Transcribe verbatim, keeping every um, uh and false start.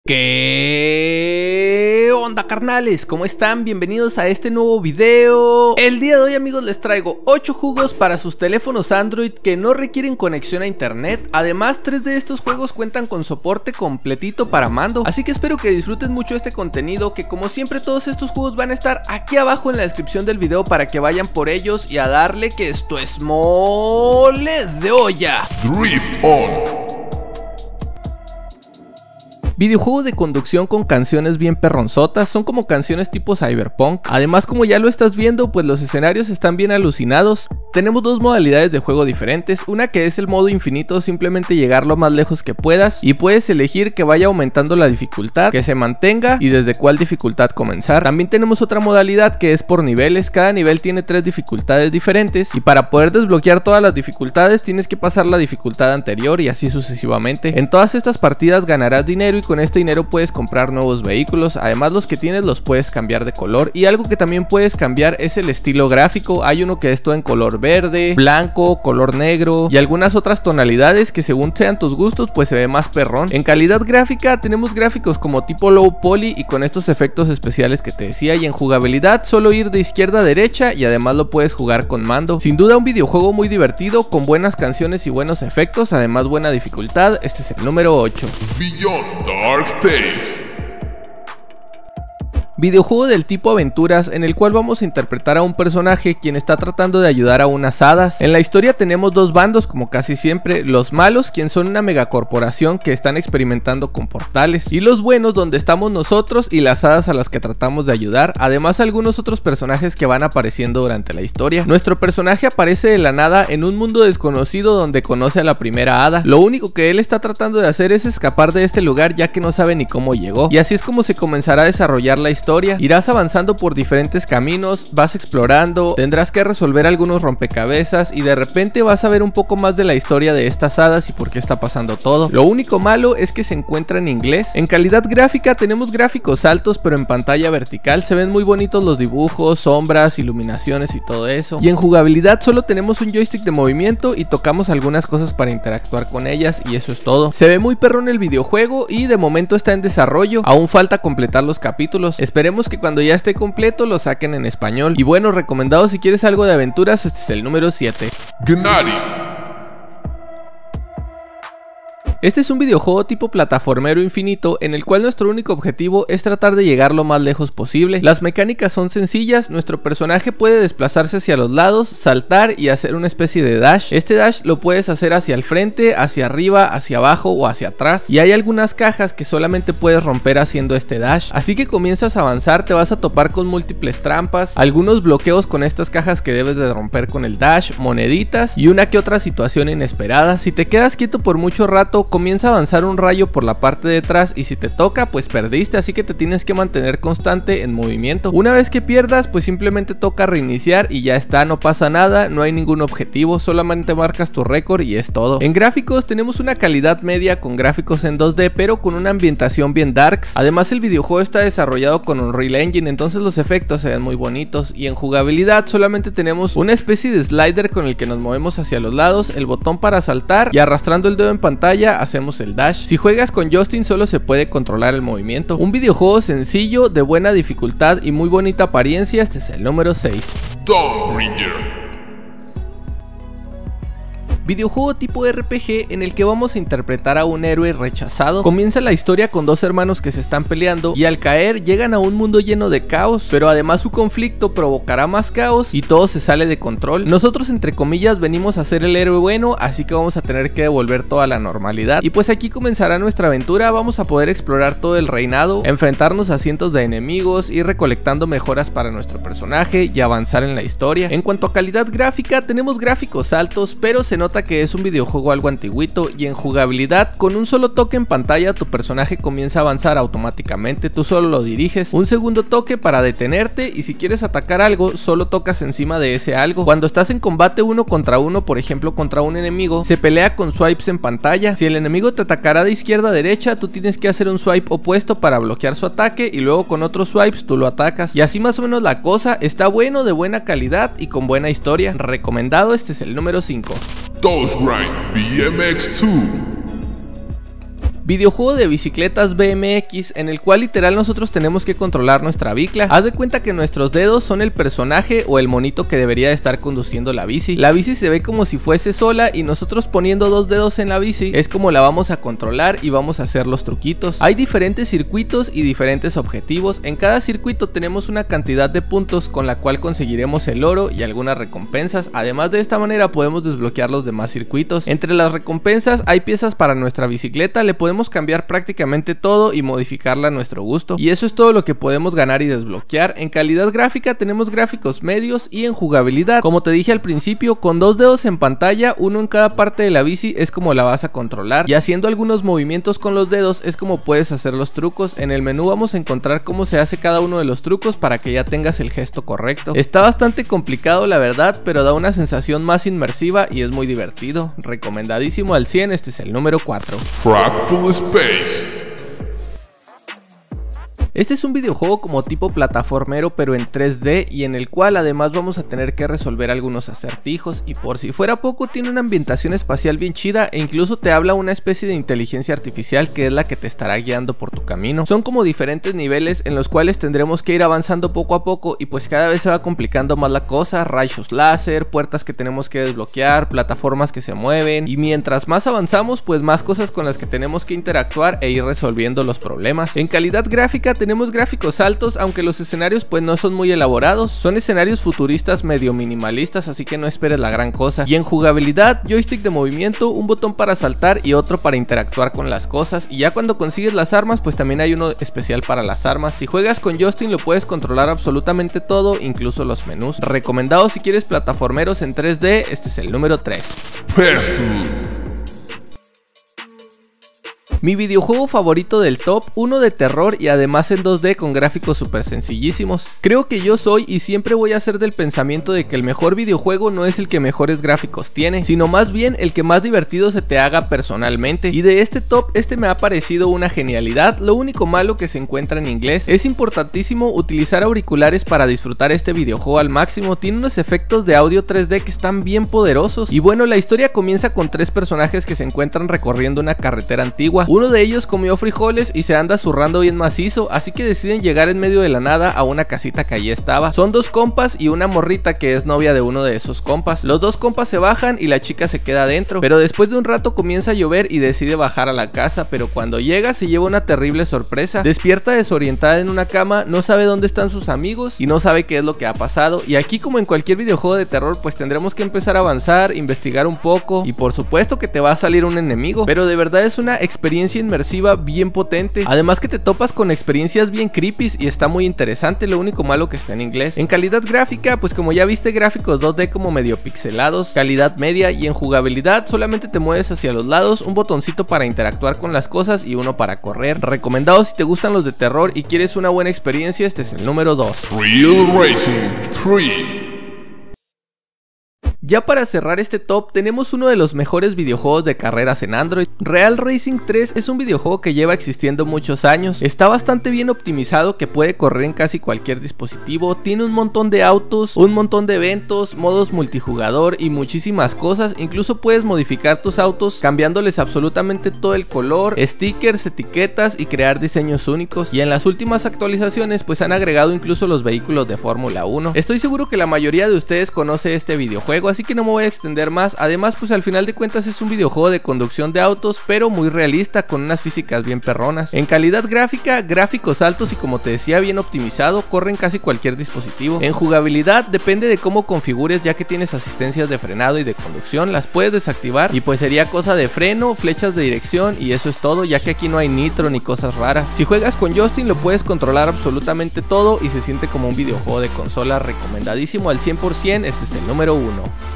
¿Qué onda, carnales? ¿Cómo están? Bienvenidos a este nuevo video. El día de hoy, amigos, les traigo ocho juegos para sus teléfonos Android que no requieren conexión a internet. Además, tres de estos juegos cuentan con soporte completito para mando. Así que espero que disfruten mucho este contenido, que como siempre todos estos juegos van a estar aquí abajo en la descripción del video para que vayan por ellos y a darle, que esto es moles de olla. Drift On. Videojuego de conducción con canciones bien perronzotas, son como canciones tipo cyberpunk. Además, como ya lo estás viendo, pues los escenarios están bien alucinados. Tenemos dos modalidades de juego diferentes, una que es el modo infinito, simplemente llegar lo más lejos que puedas, y puedes elegir que vaya aumentando la dificultad, que se mantenga y desde cuál dificultad comenzar. También tenemos otra modalidad que es por niveles, cada nivel tiene tres dificultades diferentes, y para poder desbloquear todas las dificultades tienes que pasar la dificultad anterior y así sucesivamente. En todas estas partidas ganarás dinero y con este dinero puedes comprar nuevos vehículos. Además, los que tienes los puedes cambiar de color, y algo que también puedes cambiar es el estilo gráfico. Hay uno que es todo en color verde, blanco, color negro y algunas otras tonalidades que según sean tus gustos pues se ve más perrón. En calidad gráfica tenemos gráficos como tipo low poly y con estos efectos especiales que te decía, y en jugabilidad solo ir de izquierda a derecha y además lo puedes jugar con mando. Sin duda un videojuego muy divertido con buenas canciones y buenos efectos, además buena dificultad. Este es el número ocho. Beyond Dark Tales. Videojuego del tipo aventuras en el cual vamos a interpretar a un personaje quien está tratando de ayudar a unas hadas. En la historia tenemos dos bandos como casi siempre, los malos quien son una megacorporación que están experimentando con portales, y los buenos donde estamos nosotros y las hadas a las que tratamos de ayudar, además algunos otros personajes que van apareciendo durante la historia. Nuestro personaje aparece de la nada en un mundo desconocido donde conoce a la primera hada. Lo único que él está tratando de hacer es escapar de este lugar ya que no sabe ni cómo llegó, y así es como se comenzará a desarrollar la historia. Irás avanzando por diferentes caminos, vas explorando, tendrás que resolver algunos rompecabezas y de repente vas a ver un poco más de la historia de estas hadas y por qué está pasando todo. Lo único malo es que se encuentra en inglés. En calidad gráfica tenemos gráficos altos pero en pantalla vertical, se ven muy bonitos los dibujos, sombras, iluminaciones y todo eso. Y en jugabilidad solo tenemos un joystick de movimiento y tocamos algunas cosas para interactuar con ellas y eso es todo. Se ve muy perrón el videojuego y de momento está en desarrollo, aún falta completar los capítulos. Esperemos que cuando ya esté completo lo saquen en español. Y bueno, recomendado si quieres algo de aventuras, este es el número siete. Gennady. Este es un videojuego tipo plataformero infinito en el cual nuestro único objetivo es tratar de llegar lo más lejos posible. Las mecánicas son sencillas, nuestro personaje puede desplazarse hacia los lados, saltar y hacer una especie de dash. Este dash lo puedes hacer hacia el frente, hacia arriba, hacia abajo o hacia atrás, y hay algunas cajas que solamente puedes romper haciendo este dash. Así que comienzas a avanzar, te vas a topar con múltiples trampas, algunos bloqueos con estas cajas que debes de romper con el dash, moneditas y una que otra situación inesperada. Si te quedas quieto por mucho rato, comienza a avanzar un rayo por la parte de atrás y si te toca pues perdiste, así que te tienes que mantener constante en movimiento. Una vez que pierdas pues simplemente toca reiniciar y ya está, no pasa nada, no hay ningún objetivo, solamente marcas tu récord y es todo. En gráficos tenemos una calidad media con gráficos en dos D pero con una ambientación bien darks. Además el videojuego está desarrollado con Unreal Engine, entonces los efectos se ven muy bonitos. Y en jugabilidad solamente tenemos una especie de slider con el que nos movemos hacia los lados, el botón para saltar y arrastrando el dedo en pantalla hacemos el dash. Si juegas con Justin solo se puede controlar el movimiento. Un videojuego sencillo, de buena dificultad y muy bonita apariencia. Este es el número seis. Dawnbringer. Videojuego tipo R P G en el que vamos a interpretar a un héroe rechazado. Comienza la historia con dos hermanos que se están peleando y al caer llegan a un mundo lleno de caos, pero además su conflicto provocará más caos y todo se sale de control. Nosotros entre comillas venimos a ser el héroe bueno, así que vamos a tener que devolver toda la normalidad. Y pues aquí comenzará nuestra aventura, vamos a poder explorar todo el reinado, enfrentarnos a cientos de enemigos, ir recolectando mejoras para nuestro personaje y avanzar en la historia. En cuanto a calidad gráfica, tenemos gráficos altos, pero se nota que es un videojuego algo antiguito, y en jugabilidad con un solo toque en pantalla tu personaje comienza a avanzar automáticamente, tú solo lo diriges, un segundo toque para detenerte y si quieres atacar algo solo tocas encima de ese algo. Cuando estás en combate uno contra uno, por ejemplo contra un enemigo, se pelea con swipes en pantalla. Si el enemigo te atacará de izquierda a derecha, tú tienes que hacer un swipe opuesto para bloquear su ataque y luego con otros swipes tú lo atacas, y así más o menos la cosa. Está bueno, de buena calidad y con buena historia. Recomendado, este es el número cinco. Dose Grind B M X dos. Videojuego de bicicletas B M X en el cual literal nosotros tenemos que controlar nuestra bicla. Haz de cuenta que nuestros dedos son el personaje o el monito que debería de estar conduciendo la bici. La bici se ve como si fuese sola y nosotros poniendo dos dedos en la bici es como la vamos a controlar y vamos a hacer los truquitos. Hay diferentes circuitos y diferentes objetivos. En cada circuito tenemos una cantidad de puntos con la cual conseguiremos el oro y algunas recompensas. Además, de esta manera podemos desbloquear los demás circuitos. Entre las recompensas hay piezas para nuestra bicicleta, le podemos cambiar prácticamente todo y modificarla a nuestro gusto, y eso es todo lo que podemos ganar y desbloquear. En calidad gráfica tenemos gráficos medios, y en jugabilidad, como te dije al principio, con dos dedos en pantalla, uno en cada parte de la bici, es como la vas a controlar, y haciendo algunos movimientos con los dedos es como puedes hacer los trucos. En el menú vamos a encontrar cómo se hace cada uno de los trucos para que ya tengas el gesto correcto. Está bastante complicado la verdad, pero da una sensación más inmersiva y es muy divertido. Recomendadísimo al cien, este es el número cuatro. Fractal Space. Este es un videojuego como tipo plataformero pero en tres D, y en el cual además vamos a tener que resolver algunos acertijos, y por si fuera poco tiene una ambientación espacial bien chida e incluso te habla una especie de inteligencia artificial que es la que te estará guiando por tu camino. Son como diferentes niveles en los cuales tendremos que ir avanzando poco a poco, y pues cada vez se va complicando más la cosa. Rayos láser, puertas que tenemos que desbloquear, plataformas que se mueven, y mientras más avanzamos pues más cosas con las que tenemos que interactuar e ir resolviendo los problemas. En calidad gráfica tenemos gráficos altos, aunque los escenarios pues no son muy elaborados, son escenarios futuristas medio minimalistas, así que no esperes la gran cosa. Y en jugabilidad, joystick de movimiento, un botón para saltar y otro para interactuar con las cosas, y ya cuando consigues las armas pues también hay uno especial para las armas. Si juegas con joystick lo puedes controlar absolutamente todo, incluso los menús. Recomendado si quieres plataformeros en tres D, este es el número tres. Pestle. Mi videojuego favorito del top, uno de terror y además en dos D con gráficos súper sencillísimos. Creo que yo soy y siempre voy a ser del pensamiento de que el mejor videojuego no es el que mejores gráficos tiene, sino más bien el que más divertido se te haga personalmente. Y de este top, este me ha parecido una genialidad. Lo único malo que se encuentra en inglés. Es importantísimo utilizar auriculares para disfrutar este videojuego al máximo. Tiene unos efectos de audio tres D que están bien poderosos. Y bueno, la historia comienza con tres personajes que se encuentran recorriendo una carretera antigua. Uno de ellos comió frijoles y se anda zurrando bien macizo, así que deciden llegar en medio de la nada a una casita que allí estaba. Son dos compas y una morrita que es novia de uno de esos compas. Los dos compas se bajan y la chica se queda adentro, pero después de un rato comienza a llover y decide bajar a la casa, pero cuando llega se lleva una terrible sorpresa. Despierta desorientada en una cama, no sabe dónde están sus amigos y no sabe qué es lo que ha pasado. Y aquí, como en cualquier videojuego de terror, pues tendremos que empezar a avanzar, investigar un poco, y por supuesto que te va a salir un enemigo, pero de verdad es una experiencia inmersiva bien potente. Además que te topas con experiencias bien creepy y está muy interesante. Lo único malo que está en inglés. En calidad gráfica, pues como ya viste, gráficos dos D como medio pixelados, calidad media, y en jugabilidad solamente te mueves hacia los lados, un botoncito para interactuar con las cosas y uno para correr. Recomendado si te gustan los de terror y quieres una buena experiencia, este es el número dos. Real Racing tres. Ya para cerrar este top, tenemos uno de los mejores videojuegos de carreras en Android. Real Racing tres es un videojuego que lleva existiendo muchos años. Está bastante bien optimizado, que puede correr en casi cualquier dispositivo. Tiene un montón de autos, un montón de eventos, modos multijugador y muchísimas cosas. Incluso puedes modificar tus autos cambiándoles absolutamente todo el color, stickers, etiquetas y crear diseños únicos. Y en las últimas actualizaciones pues han agregado incluso los vehículos de Fórmula uno. Estoy seguro que la mayoría de ustedes conoce este videojuego, así que no me voy a extender más. Además pues al final de cuentas es un videojuego de conducción de autos, pero muy realista, con unas físicas bien perronas. En calidad gráfica, gráficos altos y como te decía bien optimizado, corren casi cualquier dispositivo. En jugabilidad depende de cómo configures, ya que tienes asistencias de frenado y de conducción, las puedes desactivar y pues sería cosa de freno, flechas de dirección y eso es todo, ya que aquí no hay nitro ni cosas raras. Si juegas con joystick lo puedes controlar absolutamente todo y se siente como un videojuego de consola. Recomendadísimo al cien por cien, este es el número uno.